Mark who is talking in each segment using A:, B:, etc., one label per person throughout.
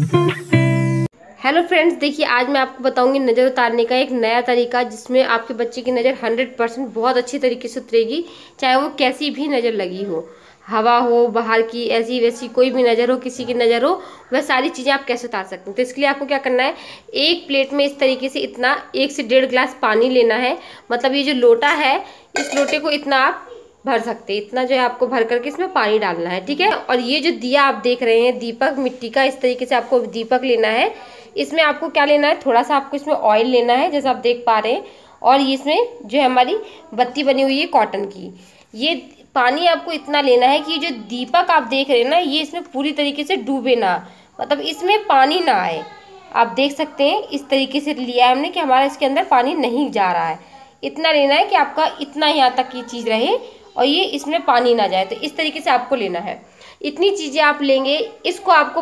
A: Hello friends, देखिए आज मैं आपको बताऊंगी नज़र उतारने का एक नया तरीका, जिसमें आपके बच्चे की नज़र 100% बहुत अच्छी तरीके से उतरेगी। चाहे वो कैसी भी नज़र लगी हो, हवा हो, बाहर की, ऐसी वैसी कोई भी नज़र हो, किसी की नज़र हो, वह सारी चीज़ें आप कैसे उतार सकते हैं। तो इसके लिए आपको क्या करना है, एक प्लेट में इस तरीके से इतना 1 से 1.5 गिलास पानी लेना है। मतलब ये जो लोटा है, इस लोटे को इतना आप भर सकते हैं, इतना जो है आपको भर करके इसमें पानी डालना है, ठीक है। और ये जो दिया आप देख रहे हैं, दीपक मिट्टी का, इस तरीके से आपको दीपक लेना है। इसमें आपको क्या लेना है, थोड़ा सा आपको इसमें ऑयल लेना है, जैसा आप देख पा रहे हैं। और इसमें जो है हमारी बत्ती बनी हुई है कॉटन की। ये पानी आपको इतना लेना है कि जो दीपक आप देख रहे हैं ना, ये इसमें पूरी तरीके से डूबे ना, मतलब इसमें पानी ना आए। आप देख सकते हैं इस तरीके से लिया है हमने कि हमारा इसके अंदर पानी नहीं जा रहा है। इतना लेना है कि आपका इतना यहाँ तक की चीज़ रहे और ये इसमें पानी ना जाए। तो इस तरीके से आपको लेना है। इतनी चीज़ें आप लेंगे, इसको आपको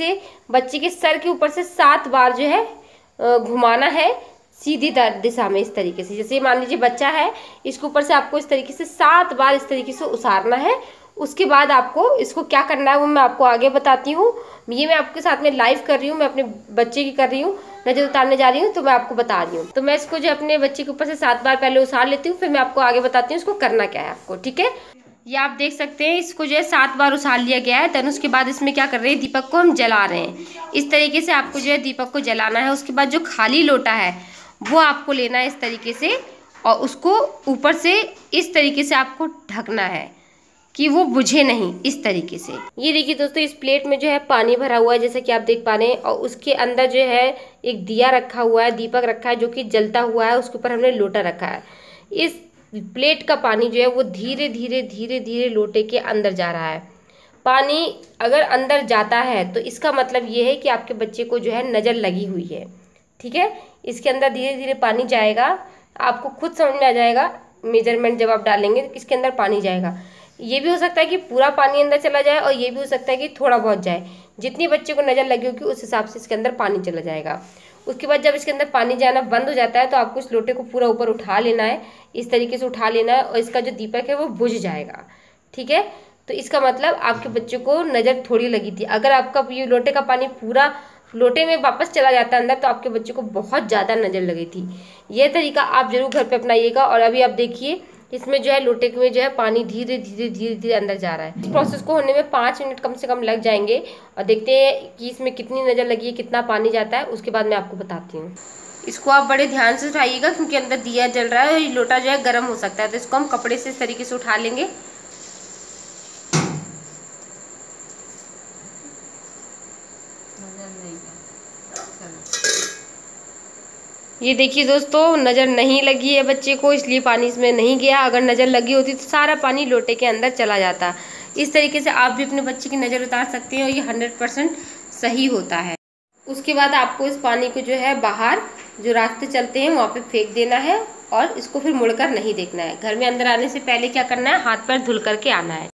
A: बच्चे के सर के ऊपर से 7 बार जो है घुमाना है सीधी दिशा में, इस तरीके से। जैसे मान लीजिए बच्चा है, इसके ऊपर से आपको इस तरीके से 7 बार इस तरीके से उसारना है। उसके बाद आपको इसको क्या करना है वो मैं आपको आगे बताती हूँ। ये मैं आपके साथ में लाइव कर रही हूँ, मैं अपने बच्चे की कर रही हूँ, नजर उतारने जा रही हूँ, तो मैं आपको बता रही हूँ। तो मैं इसको जो अपने बच्चे के ऊपर से 7 बार पहले उसार लेती हूँ, फिर मैं आपको आगे बताती हूँ इसको करना क्या है आपको, ठीक है। ये आप देख सकते हैं, इसको जो है 7 बार उछाल लिया गया है। देन उसके बाद इसमें क्या कर रहे हैं, दीपक को हम जला रहे हैं। इस तरीके से आपको जो है दीपक को जलाना है। उसके बाद जो खाली लोटा है वो आपको लेना है इस तरीके से, और उसको ऊपर से इस तरीके से आपको ढकना है कि वो बुझे नहीं, इस तरीके से। ये देखिए दोस्तों, इस प्लेट में जो है पानी भरा हुआ है, जैसा कि आप देख पा रहे हैं। और उसके अंदर जो है एक दिया रखा हुआ है, दीपक रखा है जो कि जलता हुआ है। उसके ऊपर हमने लोटा रखा है। इस प्लेट का पानी जो है वो धीरे धीरे धीरे धीरे लोटे के अंदर जा रहा है। पानी अगर अंदर जाता है तो इसका मतलब ये है कि आपके बच्चे को जो है नज़र लगी हुई है, ठीक है। इसके अंदर धीरे धीरे पानी जाएगा, आपको खुद समझ में आ जाएगा। मेजरमेंट जब आप डालेंगे तो इसके अंदर पानी जाएगा। ये भी हो सकता है कि पूरा पानी अंदर चला जाए, और ये भी हो सकता है कि थोड़ा बहुत जाए। जितनी बच्चे को नज़र लगी होगी उस हिसाब से इसके अंदर पानी चला जाएगा। उसके बाद जब इसके अंदर पानी जाना बंद हो जाता है तो आपको इस लोटे को पूरा ऊपर उठा लेना है, इस तरीके से उठा लेना है, और इसका जो दीपक है वो बुझ जाएगा, ठीक है। तो इसका मतलब आपके बच्चे को नज़र थोड़ी लगी थी। अगर आपका ये लोटे का पानी पूरा लोटे में वापस चला जाता है अंदर, तो आपके बच्चे को बहुत ज़्यादा नज़र लगी थी। यह तरीका आप जरूर घर पे अपनाइएगा। और अभी आप देखिए, इसमें जो है लोटे में जो है पानी धीरे धीरे धीरे धीरे अंदर जा रहा है। इस प्रोसेस को होने में 5 मिनट कम से कम लग जाएंगे। और देखते हैं कि इसमें कितनी नज़र लगी है, कितना पानी जाता है, उसके बाद मैं आपको बताती हूँ। इसको आप बड़े ध्यान से उठाइएगा, क्योंकि अंदर दिया जल रहा है और ये लोटा जो है गर्म हो सकता है। तो इसको हम कपड़े से इस तरीके से उठा लेंगे। ये देखिए दोस्तों, नज़र नहीं लगी है बच्चे को, इसलिए पानी इसमें नहीं गया। अगर नज़र लगी होती तो सारा पानी लोटे के अंदर चला जाता। इस तरीके से आप भी अपने बच्चे की नज़र उतार सकते हैं, और ये 100% सही होता है। उसके बाद आपको इस पानी को जो है बाहर जो रास्ते चलते हैं वहाँ पे फेंक देना है, और इसको फिर मुड़कर नहीं देखना है। घर में अंदर आने से पहले क्या करना है, हाथ पैर धुल करके आना है।